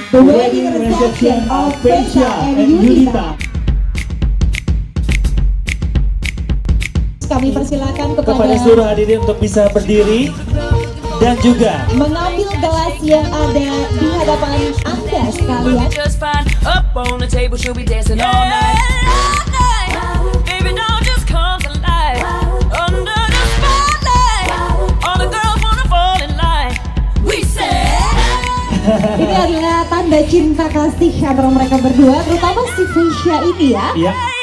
The wedding reception of Vesha and Yunita. Kami persilakan kepada seluruh hadirin untuk bisa berdiri dan juga mengambil gelas yang ada di hadapan Anda sekalian. Ini adalah tanda cinta kasih antara mereka berdua, terutama si Vesha ini ya. Iya.